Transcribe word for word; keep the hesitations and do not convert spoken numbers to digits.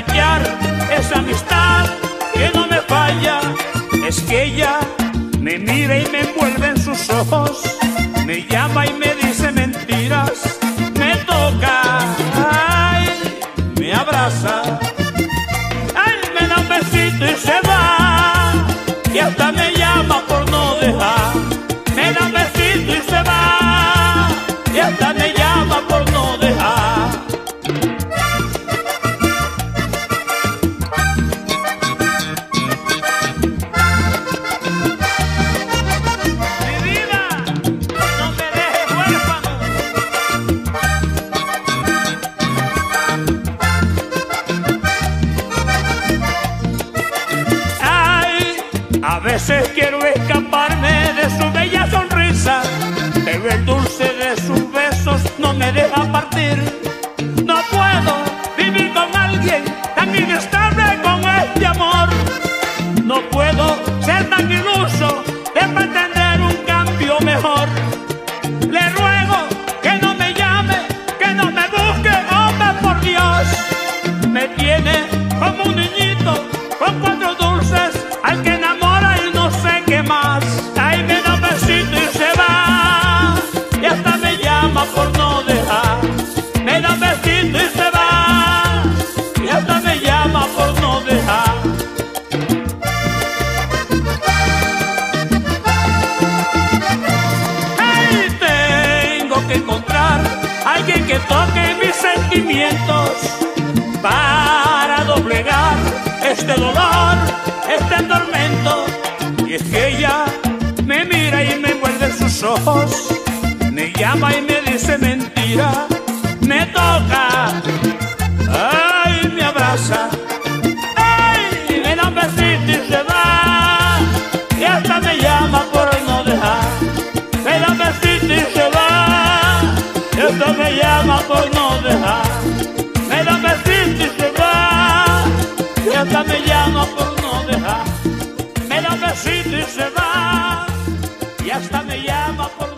aprovechar esa amistad que no me falla. Es que ella me mira y me envuelve en sus ojos, me llama y me dice mentiras, me toca, ay, me abraza, ay, me da un besito y se va, y hasta me llama por no dejar. Me da un besito y se va, y hasta me llama por no dejar. A veces quiero escaparme de su bella sonrisa, pero el dulce de sus besos no me deja partir. No puedo vivir con alguien tan inestable con este amor. No puedo ser tan iluso de pretender un cambio mejor. Le ruego que no me llame, que no me busque, hombre, por Dios. Me tiene como un niñito con cuatro dulces al que enamora y no sé qué más. Ay, me da un besito y se va, y hasta me llama por no dejar. Me da un besito y se va, y hasta me llama por no dejar. Ay, tengo que encontrar a alguien que toque mis sentimientos para doblegar este dolor, este tormento. Y es que ella me mira y me envuelve en sus ojos, me llama y me dice mentira, me toca, ay, me abraza, ay, me da un besito y se va, y hasta me llama por no dejar. Me da un besito y se va, y hasta me llama por no dejar. Me da un besito y se va, y hasta me llama por no dejar. Me da un besito y se va, y hasta me llama por